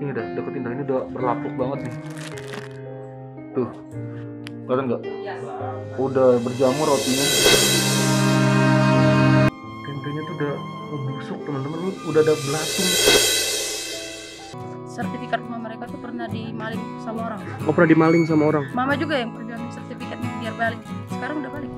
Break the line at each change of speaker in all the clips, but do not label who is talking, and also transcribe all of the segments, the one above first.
Ini udah deketin dah, ini udah berlapuk banget nih. Tuh, kelihatan nggak? Udah berjamur rotinya. Tempenya tuh udah busuk teman-teman, ini udah ada belatung.
Sertifikat rumah mereka tuh pernah dimaling sama orang.
Oh, pernah dimaling sama orang?
Mama juga yang perjuangin sertifikatnya biar balik. Sekarang udah balik.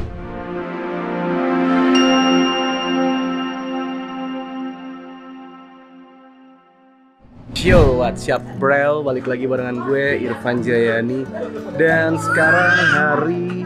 Yo, what's up bro? Balik lagi barengan gue, Irfan Jayani. Dan sekarang hari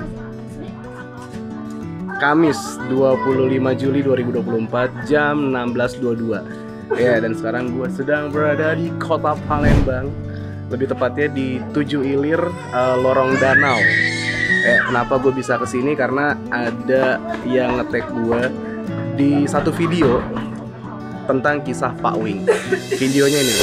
Kamis 25 Juli 2024 jam 16.22. Ya, dan sekarang gue sedang berada di kota Palembang. Lebih tepatnya di 7 Ilir, Lorong Danau. Kenapa gue bisa kesini? Karena ada yang nge-tag gue di satu video tentang kisah Pak Wing. Videonya ini.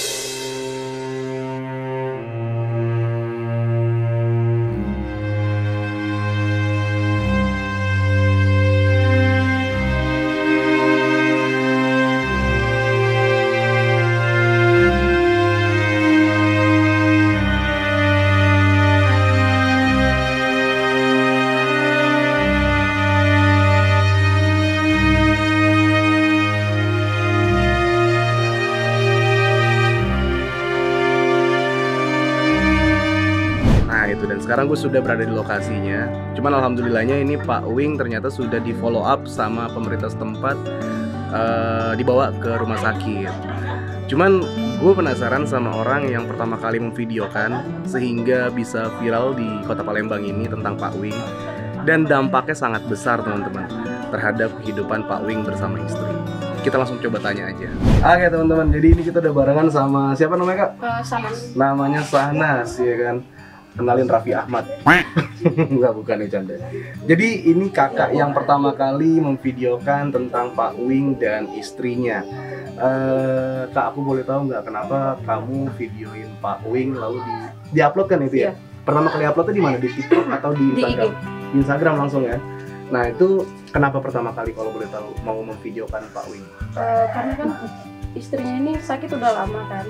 Dan sekarang gue sudah berada di lokasinya. Cuman alhamdulillahnya ini Pak Wing ternyata sudah di follow up sama pemerintah setempat, dibawa ke rumah sakit. Cuman gue penasaran sama orang yang pertama kali memvideokan sehingga bisa viral di kota Palembang ini tentang Pak Wing. Dan dampaknya sangat besar teman-teman terhadap kehidupan Pak Wing bersama istri. Kita langsung coba tanya aja. Oke teman-teman, jadi ini kita udah barengan sama siapa namanya kak?
Sahnas.
Namanya Sahnas ya kan. Kenalin Raffi Ahmad. Enggak, bukan nih canda. Jadi ini kakak yang pertama kali memvideokan tentang Pak Wing dan istrinya. Kak, aku boleh tahu nggak kenapa kamu videoin Pak Wing lalu diupload kan itu ya? Pertama kali uploadnya di mana? Di TikTok atau di Instagram? Di Instagram langsung ya. Nah itu kenapa pertama kali kalau boleh tahu mau memvideokan Pak Wing?
Karena kan istrinya ini sakit udah lama kan.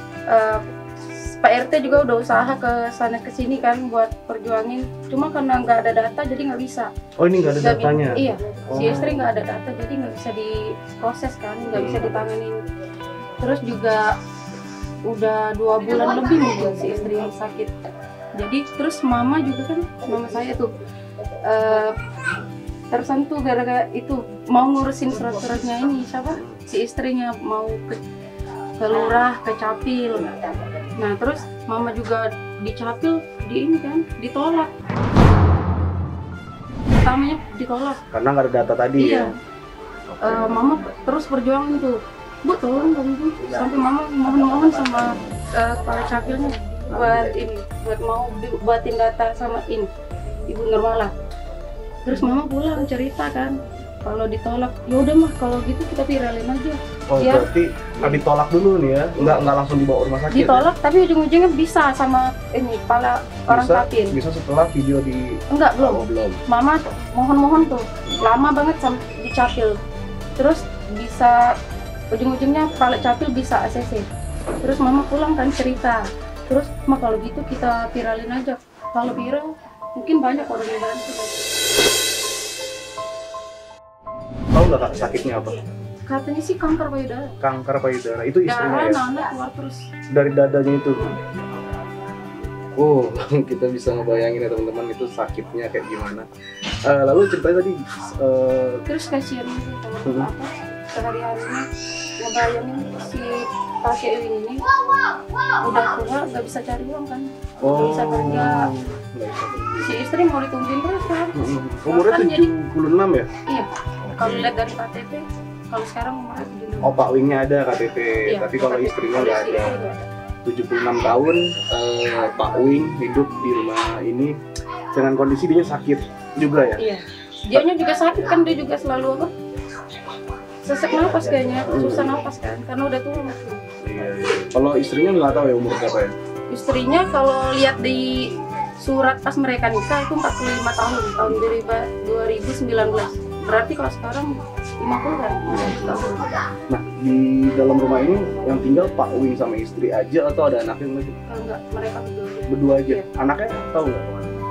Pak RT juga udah usaha ke sana ke sini kan buat perjuangin, cuma karena nggak ada data jadi nggak bisa.
Oh ini nggak ada datanya?
Iya, si istri nggak ada data jadi nggak bisa diproses kan, nggak bisa ditanganin. Terus juga udah 2 bulan lebih mungkin si istri yang sakit. Jadi terus mama juga kan, mama saya tuh tersentuh gara-gara itu mau ngurusin surat-suratnya ini siapa? Si istrinya mau ke lurah, ke capil. Nah terus mama juga di capil di ini kan ditolak. Pertamanya ditolak
karena nggak ada data tadi.
Iya.
Ya.
Mama terus berjuang itu, Bu tolong dong Bu. Sampai mama mohon-mohon sama kepala capilnya buat ini, buat mau buatin data sama ini Ibu Nurmala. Terus mama pulang cerita kan, kalau ditolak, ya udah mah kalau gitu kita viralin aja.
Oh ya. Berarti ditolak dulu nih ya, nggak langsung dibawa rumah sakit.
Ditolak
ya?
Tapi ujung-ujungnya bisa sama ini kepala orang capil.
Bisa setelah video di.
Enggak belum.
Oh, belum.
Mama mohon-mohon tuh lama banget sampai di capil. Terus bisa ujung-ujungnya kepala capil bisa ACC. Terus mama pulang kan cerita. Terus mah kalau gitu kita viralin aja. Kalau viral mungkin banyak orang yang bantu.
Tahu nggak kak sakitnya apa?
Katanya sih kanker payudara.
Kanker payudara itu istrinya ya?
Anak keluar terus
dari dadanya itu. Oh, kita bisa ngebayangin ya teman-teman itu sakitnya kayak gimana. Lalu ceritanya tadi.
Terus kasihan sih kalau apa sehari-harinya ngebayangin si kakek ini udah tua nggak bisa cari uang kan, nggak bisa kerja. Si istri mau ditungguin terus kan.
Umurnya
Bahkan
76 ya?
Iya. Kalau lihat dari KTP, kalau sekarang umurnya 76.
Oh Pak Wingnya ada KTP,
Iya,
tapi kalau
KTP.
istrinya nggak ada. 76 tahun Pak Wing hidup di rumah ini dengan kondisi dia sakit juga ya?
Iya. Dianya juga sakit kan, dia juga selalu apa? Sesak nafas kayaknya, susah nafas kan, karena udah tua.
Iya. Kalau istrinya nggak tahu ya umur berapa ya?
Istrinya kalau lihat di surat pas mereka nikah itu 45 tahun 2019. Berarti kalau sekarang 50-an.
Nah, di dalam rumah ini yang tinggal Pak Wing sama istri aja atau ada anaknya lagi?
Enggak, mereka
Berdua aja.
Iya.
Anaknya tahu nggak?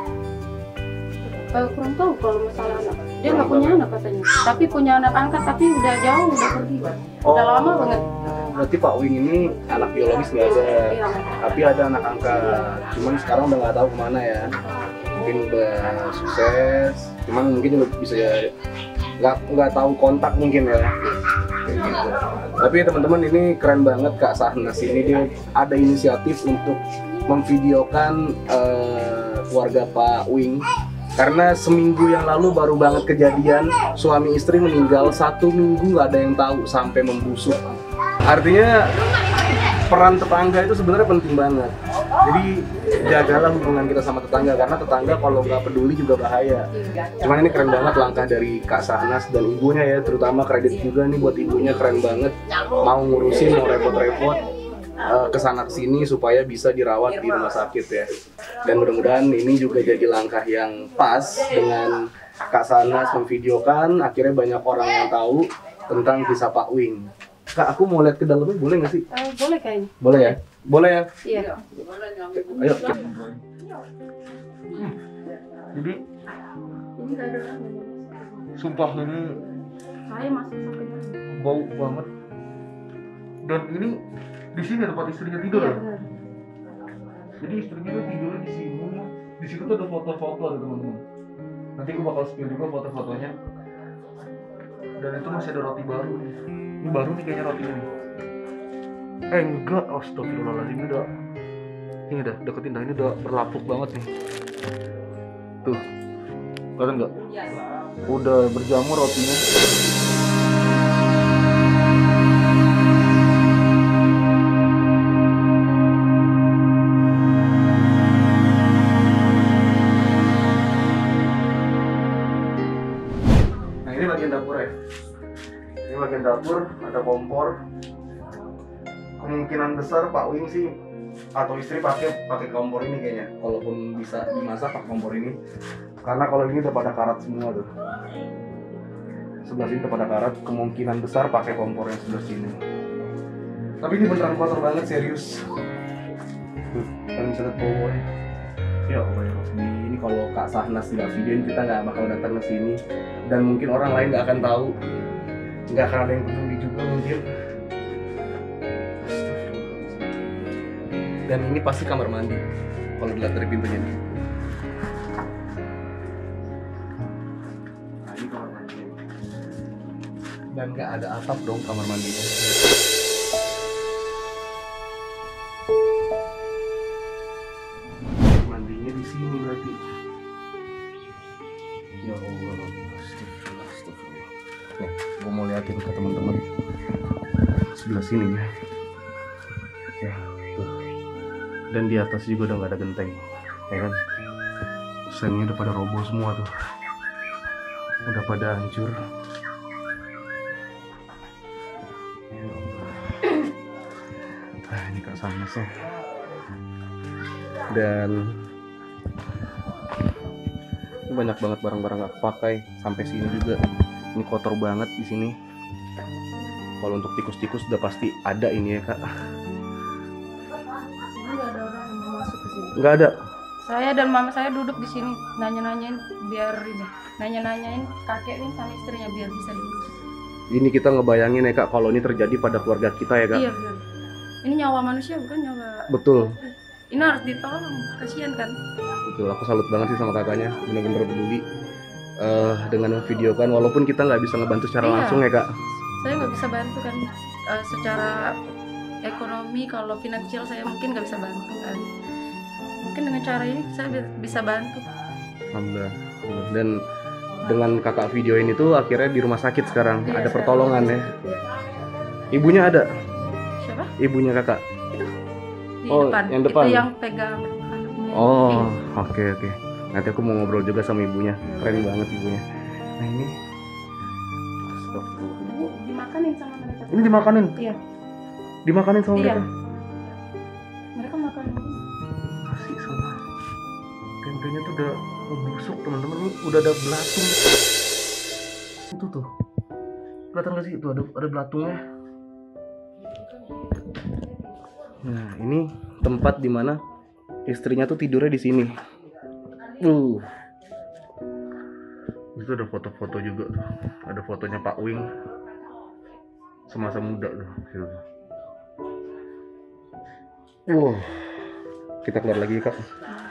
kurang tahu kalau masalah anak. Dia nggak punya anak katanya. Tapi punya anak angkat, tapi udah jauh, udah pergi. Udah lama banget.
Berarti Pak Wing ini anak biologis nggak ada,
Iya.
tapi ada anak angkat. Cuman sekarang udah nggak tahu kemana ya. Mungkin udah sukses, cuman mungkin juga bisa ya nggak tahu kontak mungkin ya. Kayak gitu. Tapi teman-teman ini keren banget Kak Sahnas ini, dia ada inisiatif untuk memvideokan keluarga Pak Wing. Karena seminggu yang lalu baru banget kejadian suami istri meninggal, 1 minggu nggak ada yang tahu sampai membusuk. Artinya peran tetangga itu sebenarnya penting banget. Jadi jagalah hubungan kita sama tetangga, karena tetangga kalau nggak peduli juga bahaya. Cuman ini keren banget langkah dari Kak Sahnas dan ibunya ya, terutama kredit juga nih buat ibunya, keren banget. Mau ngurusin, mau repot-repot kesana kesini supaya bisa dirawat di rumah sakit ya. Dan mudah-mudahan ini juga jadi langkah yang pas dengan Kak Sahnas memvideokan, akhirnya banyak orang yang tahu tentang kisah Pak Wing. Kak, aku mau lihat ke dalamnya, boleh nggak sih?
Boleh kayaknya.
Boleh ya? Boleh ya?
Iya.
Ayo.
Jadi
Ini nggak ada orang.
sumpah ini
Saya masuk sampai dalam.
bau banget. Dan ini di sini tempat istrinya tidur
Iya
ya?
benar.
Jadi istrinya tuh tidurnya di sini. Di situ tuh ada foto-foto ada teman-teman. Nanti aku bakal spill juga foto-fotonya. Dan itu masih ada roti baru nih. Ini baru nih kayaknya rotinya nih. Enggak, astagfirullahaladzim, ini udah deketin dah, ini udah berlapuk banget nih. Tuh, kelihatan nggak? Udah berjamur rotinya. Nah ini bagian dapur ya. Ini bagian dapur, ada kompor. Kemungkinan besar Pak Wing sih atau istri pakai kompor ini kayaknya. Kalaupun bisa dimasak pakai kompor ini. Karena kalau ini udah pada karat semua tuh. Sebelah sini udah pada karat, kemungkinan besar pakai kompor yang sebelah sini. Tapi ini beneran kotor banget, serius. Tuh, kan bisa lihat baunya. Ya Allah ya Rabbi, ini kalau Kak Sahnas nggak videoin kita nggak bakal datang ke sini. Dan mungkin orang lain nggak akan tahu, nggak akan ada yang peduli juga mungkin. Dan ini pasti kamar mandi kalau dilihat dari pintunya nih. Nah ini kamar mandi. Dan nggak ada atap dong kamar mandinya. Mandinya di sini berarti. Ya Allah, astagfirullah. Nih, gue mau liatin ke teman-teman sebelah sini ya. Ya, tuh. Dan di atas juga udah nggak ada genteng, ya kan? Sennya udah pada roboh semua tuh, udah pada hancur. Ya Allah. Ah, ini Kak Sahnas ya. Dan ini banyak banget barang-barang nggak kepakai sampai sini juga. Ini kotor banget di sini. Kalau untuk tikus-tikus udah pasti ada ini ya Kak.
Ini nggak ada orang yang mau masuk ke sini.
Nggak ada.
Saya dan mama saya duduk di sini nanya-nanyain biar ini, nanya-nanyain kakek ini sama istrinya biar bisa diurus.
Ini kita ngebayangin ya Kak, kalau ini terjadi pada keluarga kita ya Kak.
Iya benar. Ini nyawa manusia bukan nyawa.
Betul.
Ini harus ditolong, kasihan kan?
Betul, aku salut banget sih sama kakaknya, bener-bener peduli dengan memvideokan, walaupun kita nggak bisa ngebantu secara
Iya.
langsung ya Kak.
Saya nggak bisa bantu kan, secara ekonomi kalau finansial saya mungkin nggak bisa bantu kan. Mungkin dengan cara ini saya bisa bantu.
Alhamdulillah. Dan dengan kakak videoin itu akhirnya di rumah sakit sekarang,
Iya,
ada
saya-
pertolongan ya. Ibunya ada,
Siapa?
ibunya kakak.
Di
Oh,
depan.
yang depan.
Itu yang pegang anaknya.
Oh,
Iya.
oke. Nanti aku mau ngobrol juga sama ibunya, keren banget ibunya. Nah ini, astagfirullah.
Bu, dimakanin sama mereka.
Ini dimakanin,
Iya.
dimakanin sama
Iya.
mereka.
Mereka makan.
Nasi sama tempenya tuh udah membusuk teman-teman, nih udah ada belatung itu tuh
kelihatan nggak sih? Tuh ada belatungnya. Nah, ini tempat dimana istrinya tuh tidurnya di sini. Itu ada foto-foto juga tuh. Ada fotonya Pak Wing semasa muda tuh. Kita keluar lagi, Kak.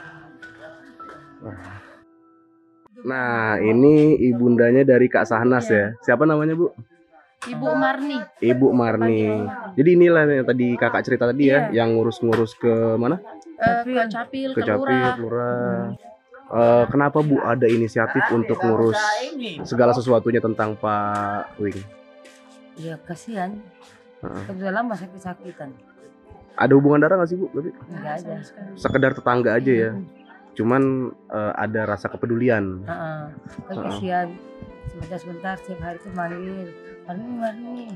Nah, ini ibundanya dari Kak Sahnas ya. Siapa namanya, Bu?
Ibu Marni.
Ibu Marni. Jadi inilah yang tadi Kakak cerita tadi ya, yang ngurus-ngurus ke mana?
Ke Capil,
Ke Capil, Lurah. Kenapa Bu ada inisiatif untuk ngurus segala sesuatunya tentang Pak Wing?
Ya kasihan. Sudah lama sakit-sakitan.
Ada hubungan darah nggak sih, Bu?
Enggak ada.
Sekedar tetangga aja ya. Cuman ada rasa kepedulian.
Kan kasihan. Sebentar setiap hari itu manggil. Marni.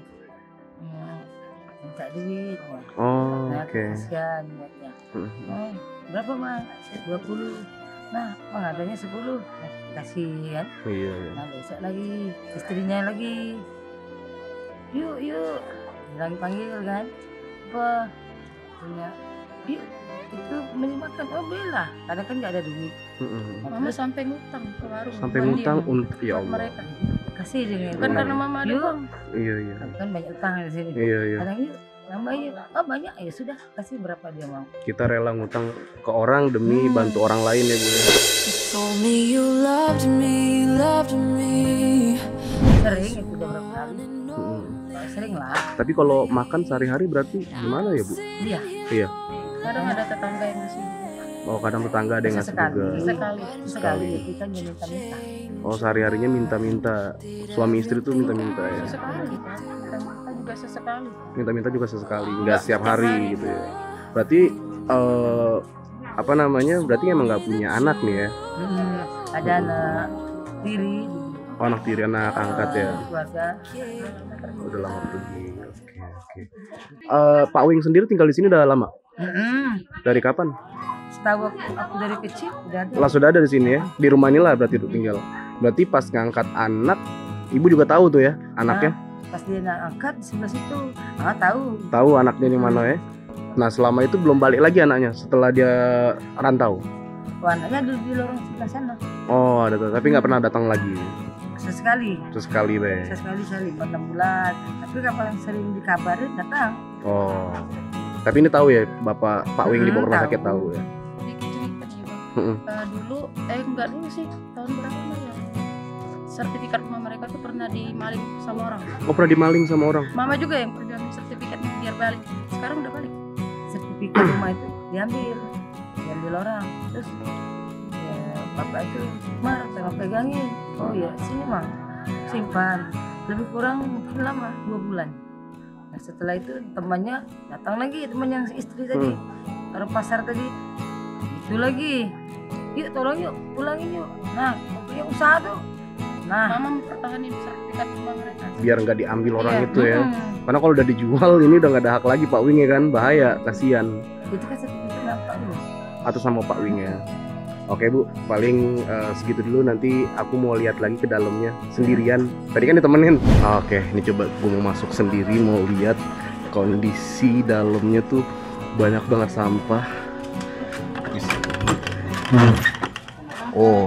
Minta duit.
Oh,
Nah,
oke.
kasihan buatnya. Berapa, Mas? 20. Nah, Bang adanya 10. Nah, kasihan.
Iya.
Nah, besok lagi istrinya lagi. Yuk. Lagi panggil kan. Apa? Punya. Yuk. Itu makan. Oh, belilah. Kadang kan nggak ada duit.
Mama sampai ngutang ke warung.
Sampai ngutang untuk ya
buat
Allah.
mereka.
Kasih dengan.
Kan karena mama ada uang.
Iya.
Kan banyak utang di sini.
Iya.
Kadang yuk. Nambah yuk. Oh banyak ya sudah kasih berapa dia mau.
Kita rela ngutang ke orang demi bantu orang lain ya, Bu.
Told me you loved me.
Sering itu udah berapa kali. Sering lah.
Tapi kalau makan sehari-hari berarti gimana ya, Bu? Iya.
Kadang ada tetangga yang ngasih.
Oh, kadang tetangga ada yang ngasih juga.
Sekali. Kita minta-minta.
Oh, sehari-harinya minta-minta. Suami istri tuh minta-minta ya.
Sesekali. Kita juga sesekali.
Minta-minta juga sesekali, nggak setiap hari gitu ya. Berarti apa namanya? Berarti emang nggak punya anak nih ya?
Ada anak tiri.
Oh, anak tiri, anak angkat ya.
Keluarga.
Udah lama pergi. Oke. Pak Wing sendiri tinggal di sini udah lama? Dari kapan?
Setahu aku dari kecil udah ada.
Lah sudah ada di sini ya. Di rumah inilah berarti tinggal. Berarti pas ngangkat anak, ibu juga tahu tuh ya anaknya?
Pas dia angkat di sebelah situ. Tahu.
Tahu anaknya di mana ya? Nah, selama itu belum balik lagi anaknya setelah dia rantau.
Anaknya dulu di lorong sebelah sana.
Oh, ada tapi nggak pernah datang lagi.
Sesekali,
Be.
Sekali 6 bulan. Tapi kapan sering dikabarin datang.
Oh. Tapi ini tahu ya, Bapak Pak Wing di rumah sakit tahu ya.
Dikit cerita nih, Bang. Dulu enggak dulu sih, tahun berapa ya? Sertifikat rumah mereka tuh pernah dimaling sama orang.
Oh, pernah dimaling sama orang?
Mama juga yang perjuangin sertifikatnya biar balik. Sekarang udah balik.
Sertifikat rumah itu diambil orang. Terus ya, bapak itu marah, saya pegangin. Oh ya sini Mang, simpan. Lebih kurang mungkin lama 2 bulan. Nah setelah itu temannya datang lagi, teman yang istri tadi orang pasar tadi itu lagi. Yuk tolong yuk, pulangin yuk. Nah punya usaha tuh. Nah
Mama mempertahankan sertifikat rumah mereka.
Biar nggak diambil orang itu ya. Karena kalau udah dijual ini udah nggak ada hak lagi Pak Wing ya kan, bahaya, kasihan.
Itu kan sertifikat Pak Wing.
Atau sama Pak Wing ya. Oke Bu, paling segitu dulu, nanti aku mau lihat lagi ke dalamnya sendirian. Tadi kan ditemenin. Oke, ini coba gue mau masuk sendiri, mau lihat kondisi dalamnya tuh banyak banget sampah. Oh.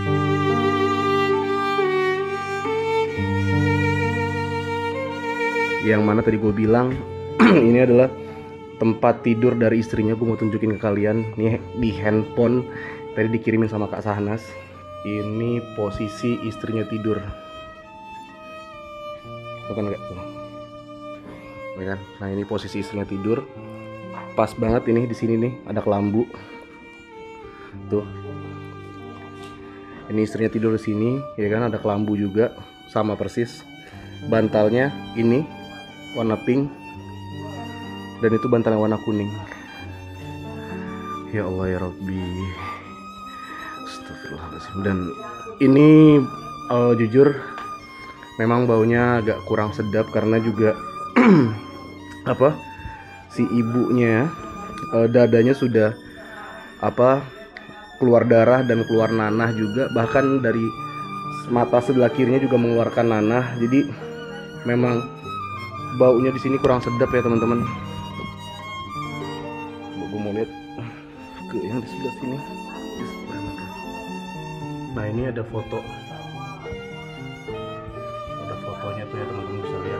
Yang mana tadi gue bilang ini adalah tempat tidur dari istrinya. Gue mau tunjukin ke kalian nih di handphone tadi dikirimin sama Kak Sahnas. Ini posisi istrinya tidur. Bukan enggak tuh. Ya kan? Nah, ini posisi istrinya tidur. Pas banget ini di sini nih ada kelambu. Tuh. Ini istrinya tidur di sini, ya kan, ada kelambu juga sama persis. Bantalnya ini warna pink dan itu bantalnya warna kuning. Ya Allah ya Rabbi. Astagfirullahaladzim. Dan ini jujur memang baunya agak kurang sedap karena juga apa, si ibunya dadanya sudah keluar darah dan keluar nanah juga, bahkan dari mata sebelah kirinya juga mengeluarkan nanah. Jadi
memang baunya di sini kurang sedap ya teman-teman. Gue mau lihat ke yang di sebelah sini. Nah ini ada foto, ada fotonya tuh ya teman-teman, bisa lihat.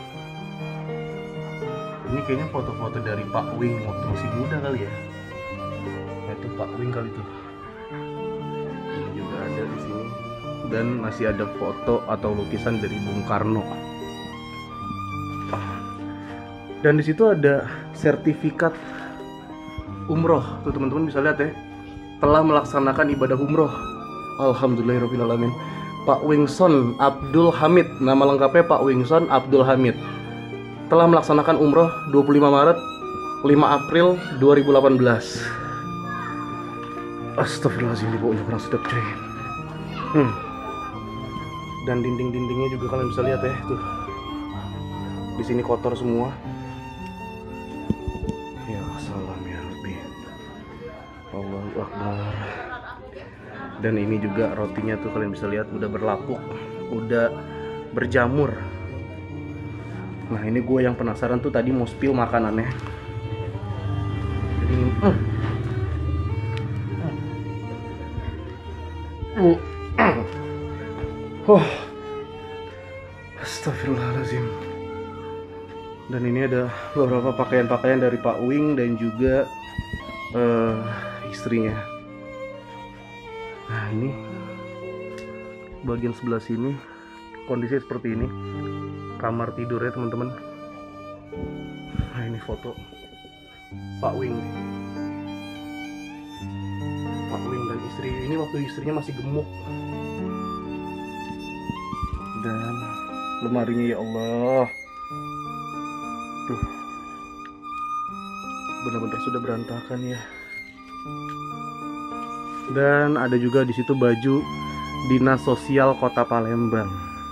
Ini kayaknya foto-foto dari Pak Wing waktu masih muda kali ya. Nah, itu Pak Wing kali tuh. Ini juga ada di sini. Dan masih ada foto atau lukisan dari Bung Karno. Dan di situ ada sertifikat umroh tuh teman-teman, bisa lihat ya. Telah melaksanakan ibadah umroh. Alhamdulillahirrahmanirrahim. Pak Wingson Abdul Hamid, nama lengkapnya Pak Wingson Abdul Hamid, telah melaksanakan umroh 25 Maret 5 April 2018. Astagfirullahaladzim, baunya kurang sedap coy. Dan dinding-dindingnya juga kalian bisa lihat ya tuh. Di sini kotor semua. Ya salam ya Rabbi. Allahu Akbar. Dan ini juga rotinya tuh kalian bisa lihat udah berlapuk, udah berjamur. Nah ini gue yang penasaran tuh, tadi mau spill makanannya. Jadi Astagfirullahaladzim. Dan ini ada beberapa pakaian-pakaian dari Pak Wing dan juga istrinya. Nah ini bagian sebelah sini kondisi seperti ini, kamar tidur ya teman-teman. Nah ini foto Pak Wing, Pak Wing dan istri. Ini waktu istrinya masih gemuk. Dan lemarinya ya Allah, tuh benar-benar sudah berantakan ya. Dan ada juga di situ baju Dinas Sosial Kota Palembang.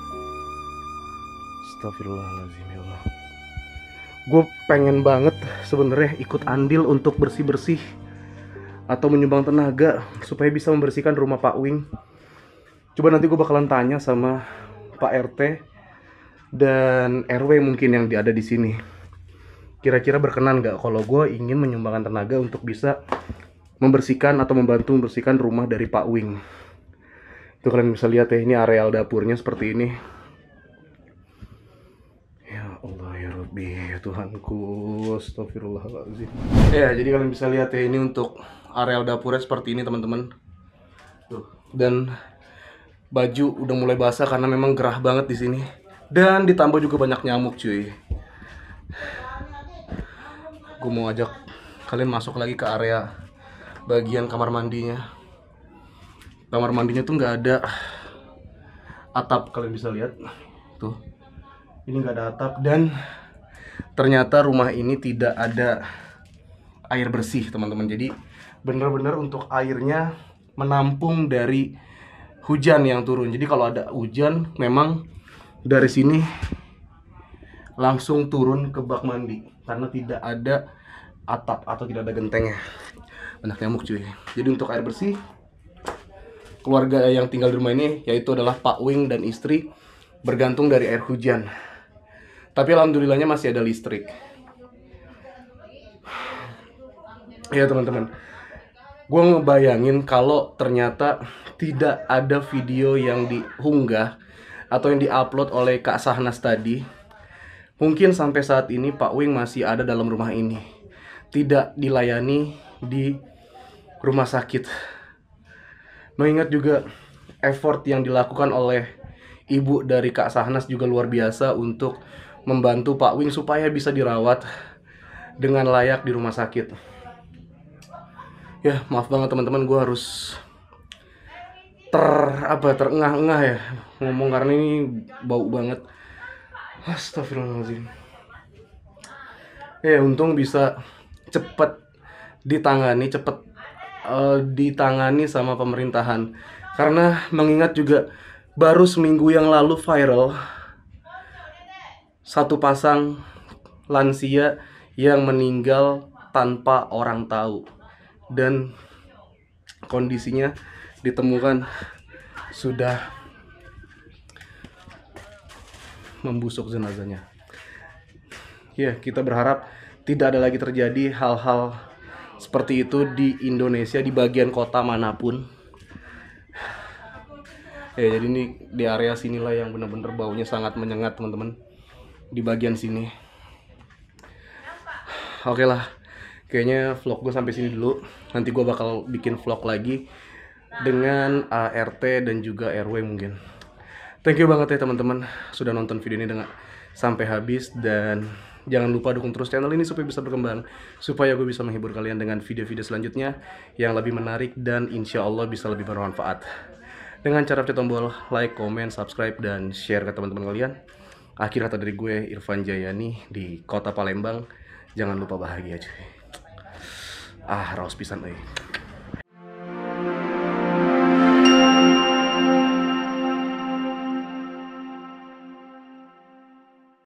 Astagfirullahaladzim ya Allah. Gue pengen banget sebenarnya ikut andil untuk bersih-bersih atau menyumbang tenaga supaya bisa membersihkan rumah Pak Wing. Coba nanti gue bakalan tanya sama Pak RT dan RW mungkin yang ada di sini. Kira-kira berkenan nggak kalau gue ingin menyumbangkan tenaga untuk bisa membersihkan atau membantu membersihkan rumah dari Pak Wing. Itu kalian bisa lihat ya, ini areal dapurnya seperti ini. Ya Allah ya Rabbi, ya Tuhanku, astagfirullahaladzim. Ya, jadi kalian bisa lihat ya, ini untuk areal dapurnya seperti ini teman-teman. Tuh. Dan baju udah mulai basah karena memang gerah banget di sini. Dan ditambah juga banyak nyamuk cuy. Gue mau ajak kalian masuk lagi ke area bagian kamar mandinya. Kamar mandinya tuh nggak ada atap, kalian bisa lihat tuh. Ini nggak ada atap dan ternyata rumah ini tidak ada air bersih teman-teman. Jadi bener-bener untuk airnya menampung dari hujan yang turun. Jadi kalau ada hujan memang dari sini langsung turun ke bak mandi karena tidak ada atap atau tidak ada gentengnya. Banyak nyamuk cuy. Jadi untuk air bersih, keluarga yang tinggal di rumah ini yaitu adalah Pak Wing dan istri bergantung dari air hujan. Tapi alhamdulillahnya masih ada listrik. Ya teman-teman, gue ngebayangin kalau ternyata tidak ada video yang diunggah atau yang diupload oleh Kak Sahnas tadi, mungkin sampai saat ini Pak Wing masih ada dalam rumah ini, tidak dilayani di rumah sakit. Mengingat juga effort yang dilakukan oleh ibu dari Kak Sahnas juga luar biasa untuk membantu Pak Wing supaya bisa dirawat dengan layak di rumah sakit. Ya maaf banget teman-teman, gue harus terengah-engah ya ngomong karena ini bau banget. Astagfirullahaladzim. Ya untung bisa cepet ditangani sama pemerintahan. Karena mengingat juga baru seminggu yang lalu viral satu pasang lansia yang meninggal tanpa orang tahu dan kondisinya ditemukan sudah membusuk jenazahnya. Ya, kita berharap tidak ada lagi terjadi hal-hal seperti itu di Indonesia, di bagian kota manapun. Ya, jadi ini di area sinilah yang benar-benar baunya sangat menyengat, teman-teman. Di bagian sini. Oke lah, kayaknya vlog gue sampai sini dulu. Nanti gue bakal bikin vlog lagi dengan ART dan juga RW mungkin. Thank you banget ya teman-teman sudah nonton video ini dengan sampai habis, dan jangan lupa dukung terus channel ini supaya bisa berkembang, supaya gue bisa menghibur kalian dengan video-video selanjutnya yang lebih menarik dan insya Allah bisa lebih bermanfaat. Dengan cara pencet tombol like, comment, subscribe, dan share ke teman-teman kalian. Akhir kata dari gue, Irfan Jayani di kota Palembang. Jangan lupa bahagia cuy. Raus pisan euy.